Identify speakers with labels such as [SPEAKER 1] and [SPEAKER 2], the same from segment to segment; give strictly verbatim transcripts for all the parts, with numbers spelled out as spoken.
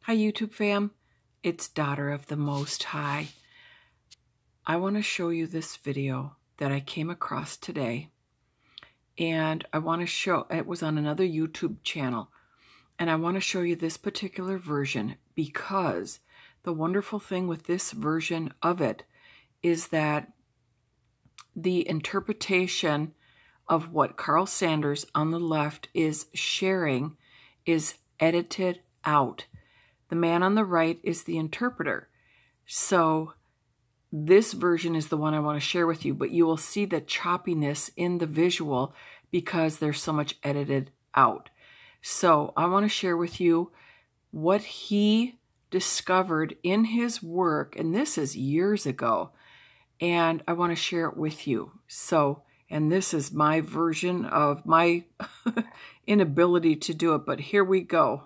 [SPEAKER 1] Hi YouTube fam, it's Daughter of the Most High. I want to show you this video that I came across today, and I want to show, it was on another YouTube channel, and I want to show you this particular version because the wonderful thing with this version of it is that the interpretation of what Carl Sanders on the left is sharing is edited out. The man on the right is the interpreter. So this version is the one I want to share with you, but you will see the choppiness in the visual because there's so much edited out. So I want to share with you what he discovered in his work, and this is years ago, and I want to share it with you. So, and this is my version of my inability to do it, but here we go.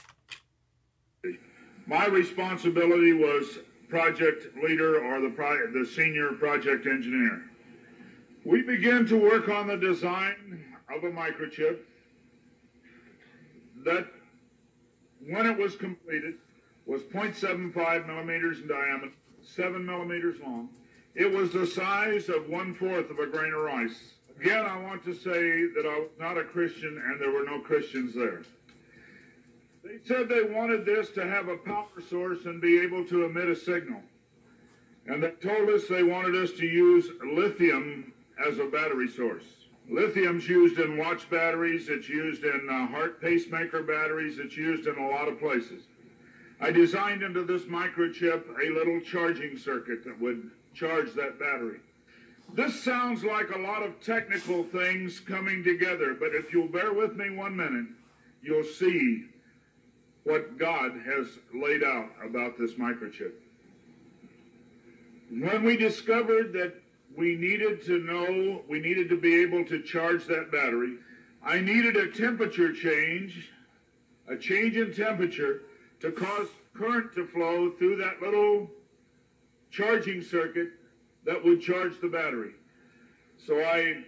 [SPEAKER 2] My responsibility was project leader or the, pro the senior project engineer. We began to work on the design of a microchip that, when it was completed, was zero point seven five millimeters in diameter, seven millimeters long. It was the size of one-fourth of a grain of rice. Again, I want to say that I was not a Christian and there were no Christians there. They said they wanted this to have a power source and be able to emit a signal. And they told us they wanted us to use lithium as a battery source. Lithium's used in watch batteries, it's used in uh, heart pacemaker batteries, it's used in a lot of places. I designed into this microchip a little charging circuit that would charge that battery. This sounds like a lot of technical things coming together, but if you'll bear with me one minute, you'll see what God has laid out about this microchip. When we discovered that we needed to know, we needed to be able to charge that battery, I needed a temperature change, a change in temperature to cause current to flow through that little charging circuit that would charge the battery. So I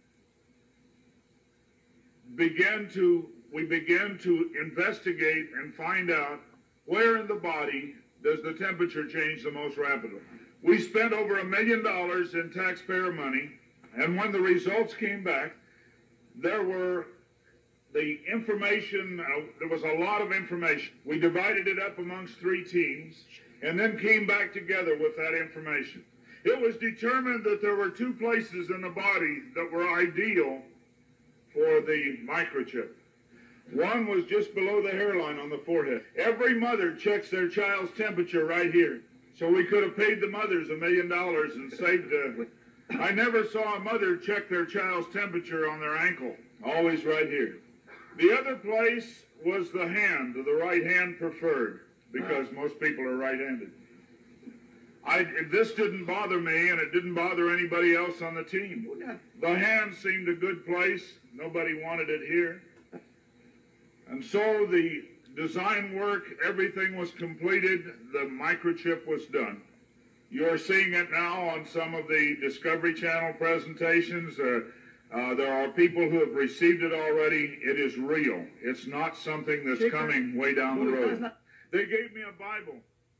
[SPEAKER 2] began to we began to investigate and find out where in the body does the temperature change the most rapidly. We spent over a million dollars in taxpayer money, and when the results came back, there were the information, uh, there was a lot of information. We divided it up amongst three teams, and then came back together with that information. It was determined that there were two places in the body that were ideal for the microchip. One was just below the hairline on the forehead. Every mother checks their child's temperature right here. So we could have paid the mothers a million dollars and saved it. I never saw a mother check their child's temperature on their ankle. Always right here. The other place was the hand, the right hand preferred, because most people are right-handed. I, this didn't bother me, and it didn't bother anybody else on the team. The hand seemed a good place. Nobody wanted it here. And so the design work, everything was completed, the microchip was done. You're seeing it now on some of the Discovery Channel presentations. Uh, uh, there are people who have received it already. It is real. It's not something that's coming way down the road. They gave me a Bible.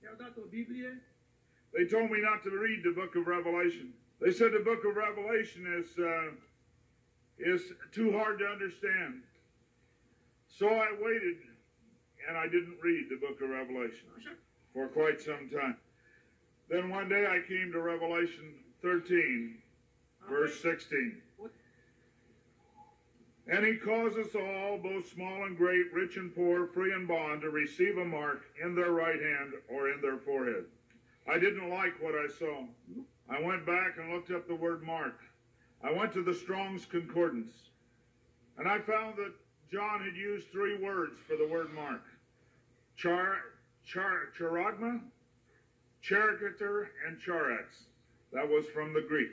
[SPEAKER 2] They told me not to read the book of Revelation. They said the book of Revelation is, uh, is too hard to understand. So I waited, and I didn't read the book of Revelation for quite some time. Then one day I came to Revelation thirteen, verse sixteen. And he caused us all, both small and great, rich and poor, free and bond, to receive a mark in their right hand or in their forehead. I didn't like what I saw. I went back and looked up the word mark. I went to the Strong's Concordance, and I found that John had used three words for the word mark. Char, char, charagma, charicature, and charax. That was from the Greek.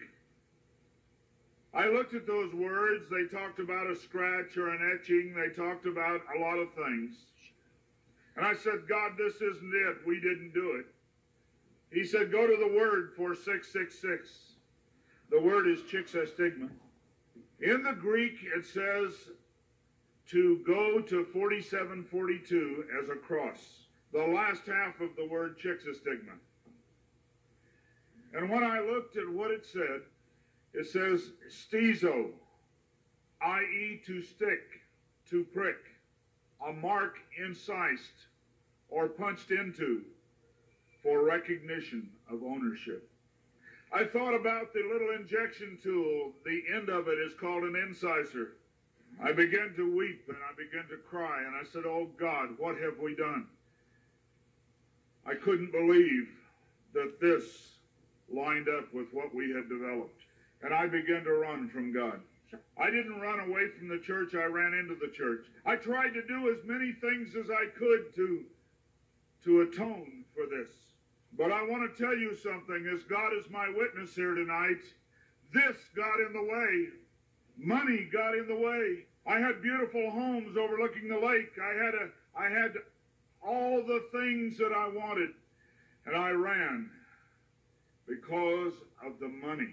[SPEAKER 2] I looked at those words. They talked about a scratch or an etching. They talked about a lot of things. And I said, God, this isn't it. We didn't do it. He said, go to the word for six six six. The word is chixastigma. In the Greek, it says to go to forty-seven forty-two as a cross. the last half of the word Chixastigma. And when I looked at what it said, it says stizo, that is to stick, to prick, a mark incised or punched into for recognition of ownership. I thought about the little injection tool. The end of it is called an incisor. I began to weep and I began to cry, and I said, oh God, what have we done? I couldn't believe that this lined up with what we had developed. And I began to run from God. I didn't run away from the church, I ran into the church. I tried to do as many things as I could to, to atone for this. But I want to tell you something, as God is my witness here tonight, this got in the way. Money got in the way. I had beautiful homes overlooking the lake. I had a, I had all the things that I wanted. And I ran because of the money.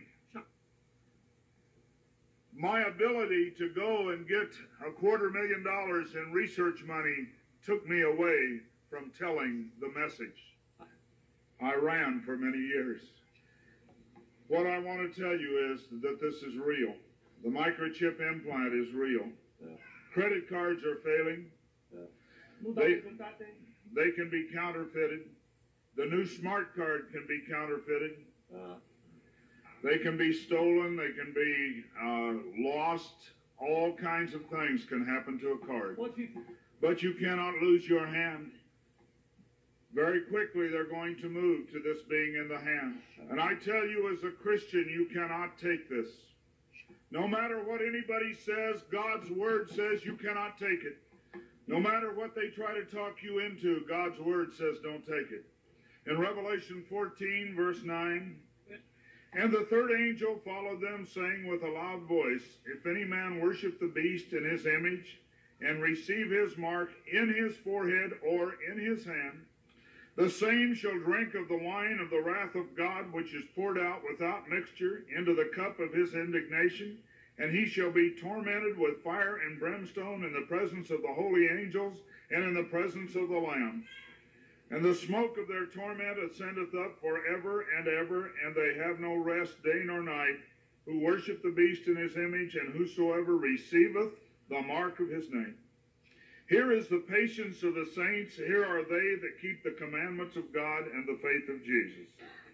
[SPEAKER 2] My ability to go and get a quarter million dollars in research money took me away from telling the message. I ran for many years. What I want to tell you is that this is real. The microchip implant is real. Yeah. Credit cards are failing. Yeah. They, they can be counterfeited. The new smart card can be counterfeited. Yeah. They can be stolen. They can be uh, lost. All kinds of things can happen to a card. But you cannot lose your hand. Very quickly, they're going to move to this being in the hand. And I tell you, as a Christian, you cannot take this. No matter what anybody says, God's word says you cannot take it. No matter what they try to talk you into, God's word says don't take it. In Revelation fourteen, verse nine, and the third angel followed them, saying with a loud voice, if any man worship the beast in his image, and receive his mark in his forehead or in his hand, the same shall drink of the wine of the wrath of God, which is poured out without mixture into the cup of his indignation, and he shall be tormented with fire and brimstone in the presence of the holy angels and in the presence of the Lamb. And the smoke of their torment ascendeth up forever and ever, and they have no rest day nor night, who worship the beast in his image, and whosoever receiveth the mark of his name. Here is the patience of the saints. Here are they that keep the commandments of God and the faith of Jesus.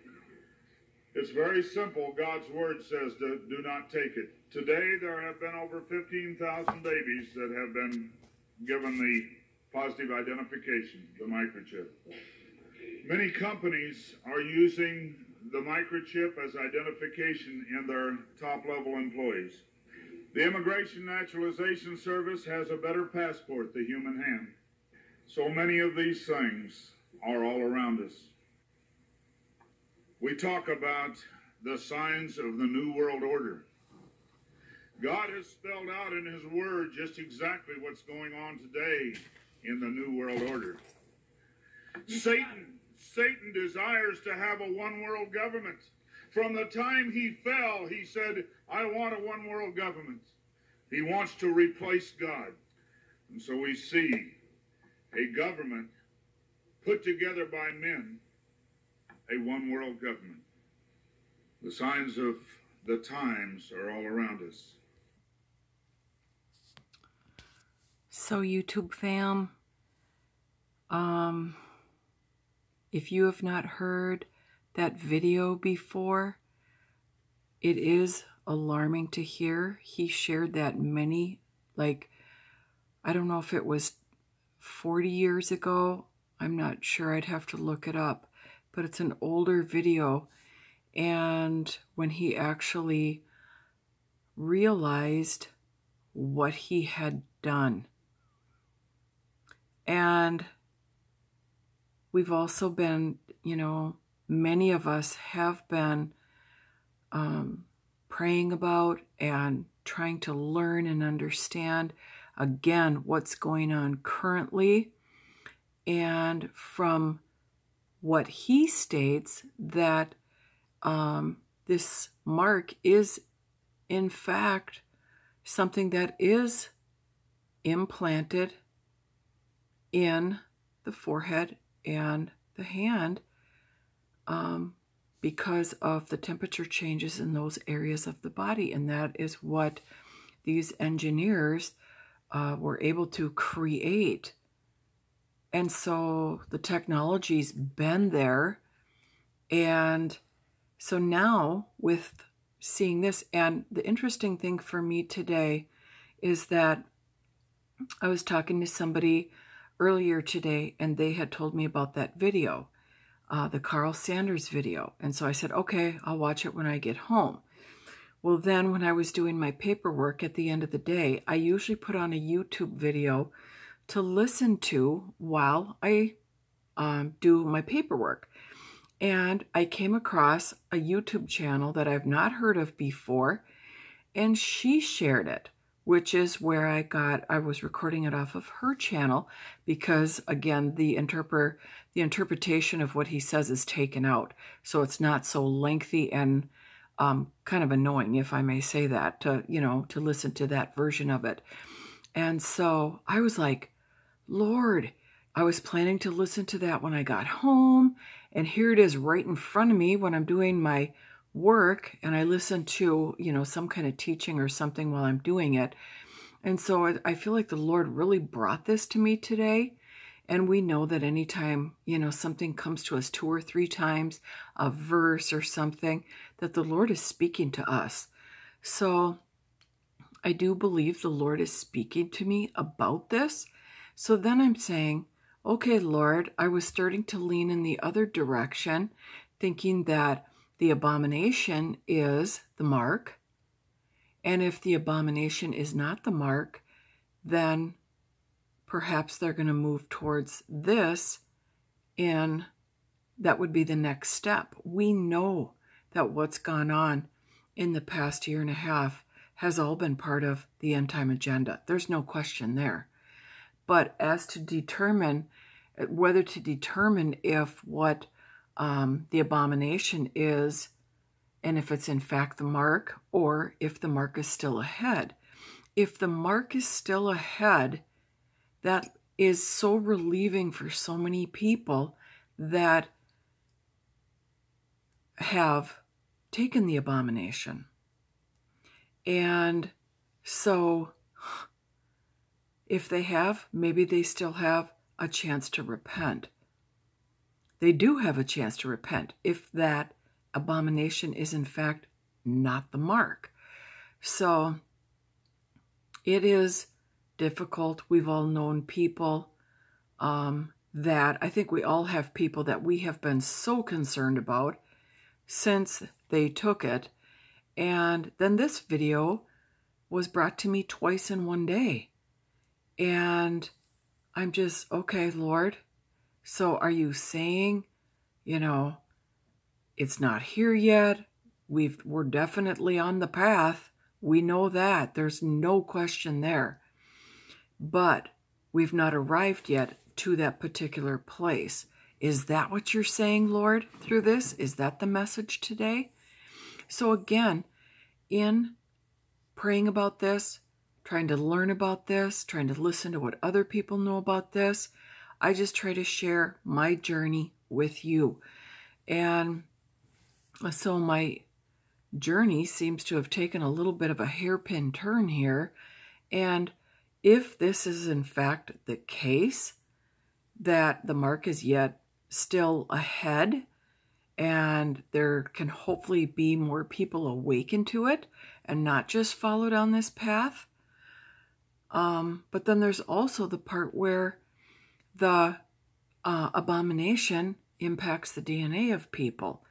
[SPEAKER 2] It's very simple. God's word says do, do not take it. Today there have been over fifteen thousand babies that have been given the positive identification, the microchip. Many companies are using the microchip as identification in their top-level employees. The Immigration Naturalization Service has a better passport, the human hand. So many of these things are all around us. We talk about the signs of the New World Order. God has spelled out in his word just exactly what's going on today in the New World Order. Satan, Satan desires to have a one-world government. From the time he fell, he said, I want a one-world government. He wants to replace God. And so we see a government put together by men, a one-world government. The signs of the times are all around us.
[SPEAKER 1] So YouTube fam, um, if you have not heard that video before, it is alarming to hear. He shared that many, like, I don't know if it was forty years ago. I'm not sure. I'd have to look it up. But it's an older video. And when he actually realized what he had done. And we've also been, you know, many of us have been um, praying about and trying to learn and understand, again, what's going on currently. And from what he states, that um, this mark is, in fact, something that is implanted in the forehead and the hand um, because of the temperature changes in those areas of the body. And that is what these engineers uh, were able to create. And so the technology's been there. And so now with seeing this, and the interesting thing for me today is that I was talking to somebody earlier today, and they had told me about that video, uh, the Carl Sanders video. And so I said, okay, I'll watch it when I get home. Well, then when I was doing my paperwork at the end of the day, I usually put on a YouTube video to listen to while I um, do my paperwork. And I came across a YouTube channel that I've not heard of before, and she shared it, which is where I got, I was recording it off of her channel because, again, the interpreter, the interpretation of what he says is taken out. So it's not so lengthy and um, kind of annoying, if I may say that, to, you know, to listen to that version of it. And so I was like, Lord, I was planning to listen to that when I got home, and here it is right in front of me when I'm doing my work, and I listen to, you know, some kind of teaching or something while I'm doing it. And so I, I feel like the Lord really brought this to me today. And we know that anytime, you know, something comes to us two or three times, a verse or something, that the Lord is speaking to us. So I do believe the Lord is speaking to me about this. So then I'm saying, okay, Lord, I was starting to lean in the other direction, thinking that the abomination is the mark. And if the abomination is not the mark, then perhaps they're going to move towards this, and that would be the next step. We know that what's gone on in the past year and a half has all been part of the end time agenda. There's no question there. But as to determine, whether to determine if what um, the abomination is, and if it's in fact the mark, or if the mark is still ahead. If the mark is still ahead, that is so relieving for so many people that have taken the abomination. And so if they have, maybe they still have a chance to repent. They do have a chance to repent if that abomination is in fact not the mark. So it is difficult. We've all known people um, that, I think we all have people that we have been so concerned about since they took it. And then this video was brought to me twice in one day. And I'm just, okay, Lord, so are you saying, you know, it's not here yet? We've, we're definitely on the path. We know that. There's no question there. But we've not arrived yet to that particular place. Is that what you're saying, Lord, through this? Is that the message today? So again, in praying about this, trying to learn about this, trying to listen to what other people know about this, I just try to share my journey with you. And so my journey seems to have taken a little bit of a hairpin turn here. And if this is in fact the case, that the mark is yet still ahead, and there can hopefully be more people awakened to it and not just follow down this path. Um, but then there's also the part where the uh, abomination impacts the D N A of people.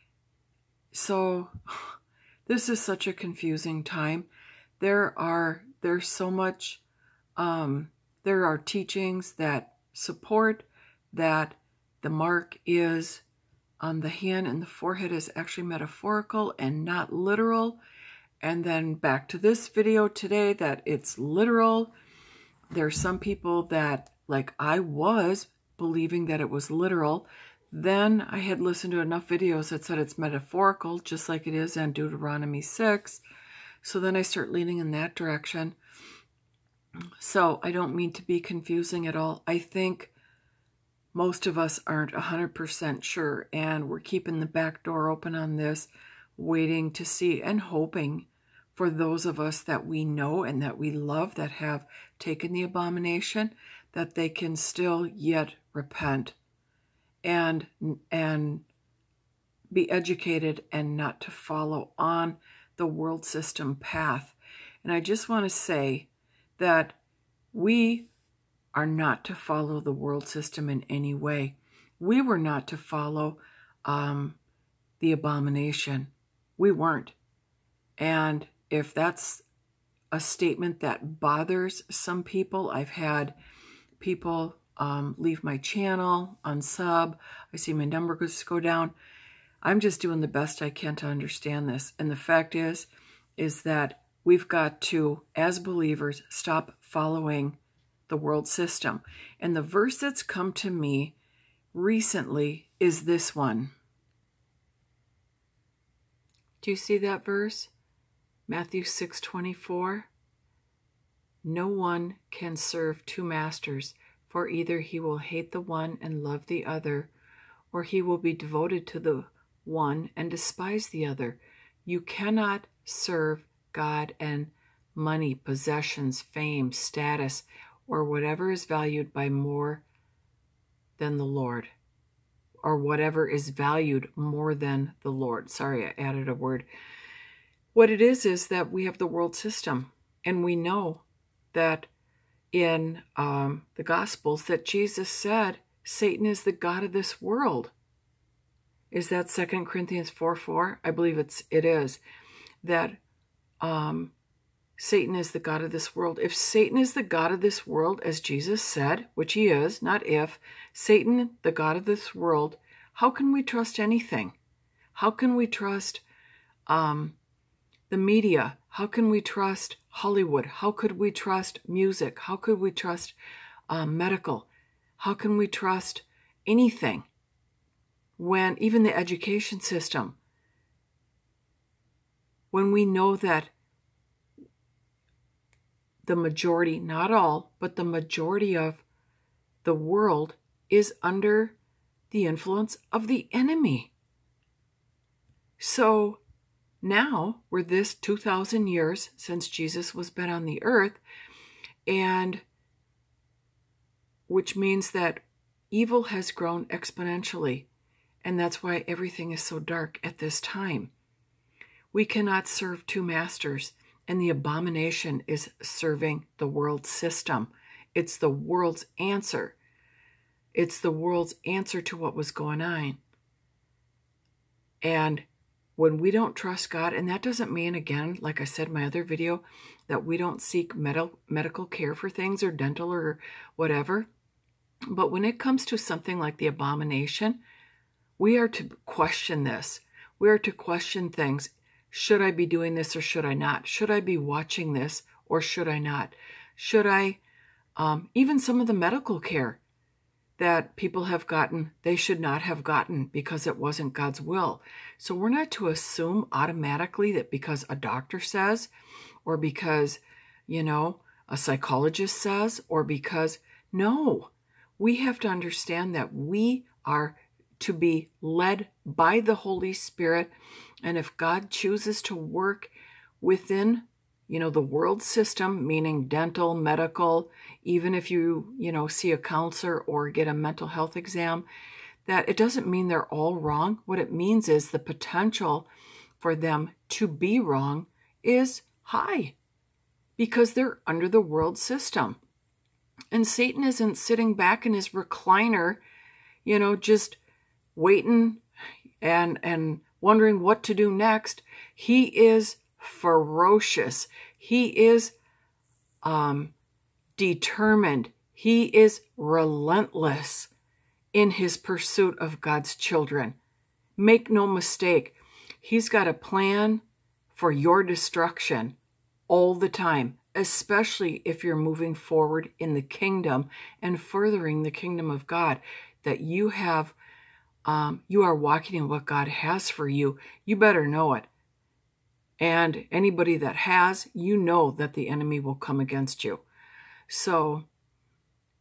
[SPEAKER 1] So this is such a confusing time. There are, there's so much, um, there are teachings that support that the mark is on the hand and the forehead is actually metaphorical and not literal. And then back to this video today that it's literal. There are some people that, like I was, believing that it was literal. Then I had listened to enough videos that said it's metaphorical, just like it is in Deuteronomy six. So then I start leaning in that direction. So I don't mean to be confusing at all. I think most of us aren't one hundred percent sure, and we're keeping the back door open on this, waiting to see and hoping for those of us that we know and that we love that have taken the abomination, that they can still yet repent and and be educated and not to follow on the world system path. And I just want to say that we are not to follow the world system in any way. We were not to follow um, the abomination. We weren't. And if that's a statement that bothers some people, I've had people um, leave my channel, unsub. I see my numbers go down. I'm just doing the best I can to understand this. And the fact is, is that we've got to, as believers, stop following the world system. And the verse that's come to me recently is this one. Do you see that verse? Matthew six twenty-four. No one can serve two masters, for either he will hate the one and love the other, or he will be devoted to the one and despise the other. You cannot serve God and money, possessions, fame, status, or whatever is valued by more than the Lord, or whatever is valued more than the Lord. Sorry, I added a word. What it is is that we have the world system, and we know that in um, the Gospels that Jesus said Satan is the god of this world. Is that Second Corinthians four four? I believe it's it is. That um, Satan is the god of this world. If Satan is the god of this world, as Jesus said, which he is, not if, Satan, the god of this world, how can we trust anything? How can we trust um, the media? How can we trust Hollywood? How could we trust music? How could we trust um, medical? How can we trust anything? When even the education system, when we know that the majority, not all, but the majority of the world is under the influence of the enemy. So now we're this two thousand years since Jesus was been on the earth, and which means that evil has grown exponentially. And that's why everything is so dark at this time. We cannot serve two masters, and the abomination is serving the world system. It's the world's answer. It's the world's answer to what was going on. And when we don't trust God, and that doesn't mean, again, like I said in my other video, that we don't seek med- medical care for things or dental or whatever. But when it comes to something like the abomination, we are to question this. We are to question things. Should I be doing this or should I not? Should I be watching this or should I not? Should I, um, even some of the medical care that people have gotten, they should not have gotten because it wasn't God's will. So we're not to assume automatically that because a doctor says, or because, you know, a psychologist says, or because, no, we have to understand that we are to be led by the Holy Spirit. And if God chooses to work within, you know, the world system, meaning dental, medical, even if you, you know, see a counselor or get a mental health exam, that it doesn't mean they're all wrong. What it means is the potential for them to be wrong is high because they're under the world system. And Satan isn't sitting back in his recliner, you know, just waiting and and wondering what to do next. He is ferocious. He is um, determined. He is relentless in his pursuit of God's children. Make no mistake, he's got a plan for your destruction all the time, especially if you're moving forward in the kingdom and furthering the kingdom of God, that you have Um, you are walking in what God has for you. You better know it. And anybody that has, you know that the enemy will come against you. So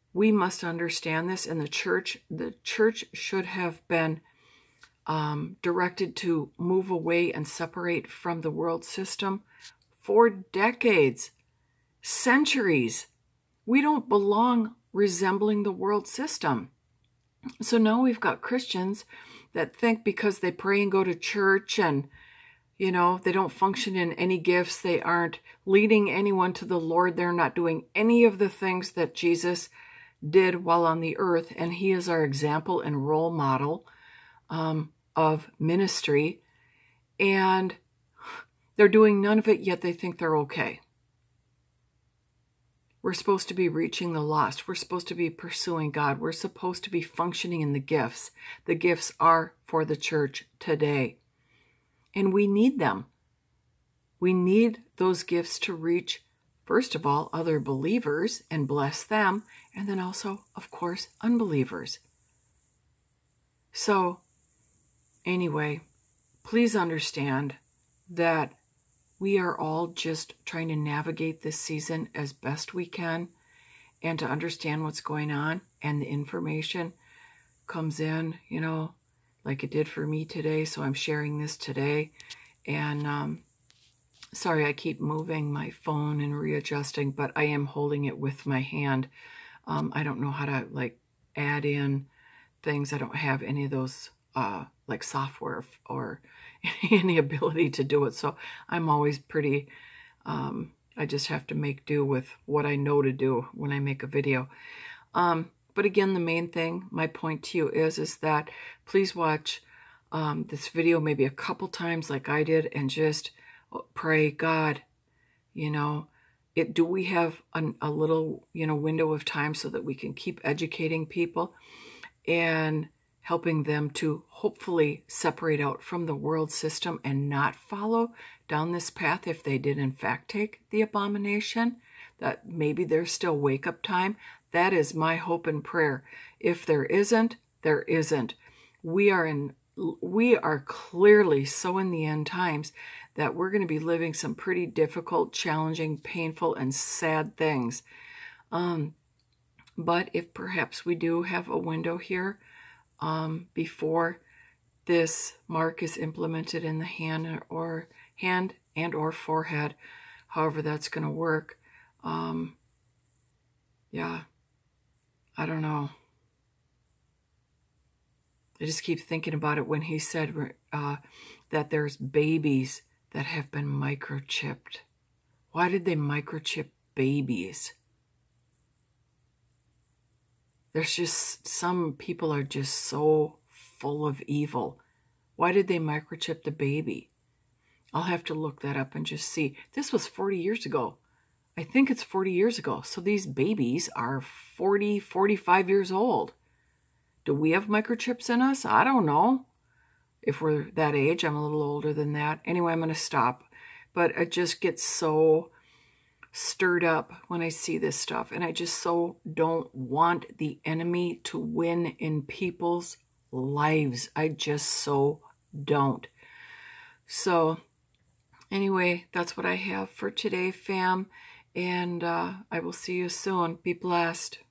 [SPEAKER 1] we must understand this, and the church, the church should have been um, directed to move away and separate from the world system for decades, centuries. We don't belong resembling the world system. So now we've got Christians that think because they pray and go to church and, you know, they don't function in any gifts, they aren't leading anyone to the Lord, they're not doing any of the things that Jesus did while on the earth, and he is our example and role model um, of ministry, and they're doing none of it, yet they think they're okay. We're supposed to be reaching the lost. We're supposed to be pursuing God. We're supposed to be functioning in the gifts. The gifts are for the church today, and we need them. We need those gifts to reach, first of all, other believers and bless them, and then also, of course, unbelievers. So, anyway, please understand that we are all just trying to navigate this season as best we can and to understand what's going on, and the information comes in, you know, like it did for me today, so I'm sharing this today. And um, sorry, I keep moving my phone and readjusting, but I am holding it with my hand. Um, I don't know how to, like, add in things. I don't have any of those, uh, like, software or any ability to do it. So I'm always pretty, um, I just have to make do with what I know to do when I make a video. Um, but again, the main thing, my point to you is, is that please watch um, this video maybe a couple times like I did, and just pray, God, you know, it, do we have an, a little, you know, window of time so that we can keep educating people and helping them to hopefully separate out from the world system and not follow down this path if they did in fact take the abomination, that maybe there's still wake-up time. That is my hope and prayer. If there isn't, there isn't. We are in, we are clearly so in the end times that we're going to be living some pretty difficult, challenging, painful, and sad things. Um, but if perhaps we do have a window here um, before this mark is implemented in the hand or hand and or forehead, however that's going to work, um, yeah, I don't know. I just keep thinking about it when he said uh, that there's babies that have been microchipped. Why did they microchip babies? There's just, some people are just so full of evil. Why did they microchip the baby? I'll have to look that up and just see. This was forty years ago. I think it's forty years ago. So these babies are forty, forty-five years old. Do we have microchips in us? I don't know. If we're that age, I'm a little older than that. Anyway, I'm going to stop. But I just get so stirred up when I see this stuff. And I just so don't want the enemy to win in people's lives. I just so don't. So anyway, that's what I have for today, fam. And uh, I will see you soon. Be blessed.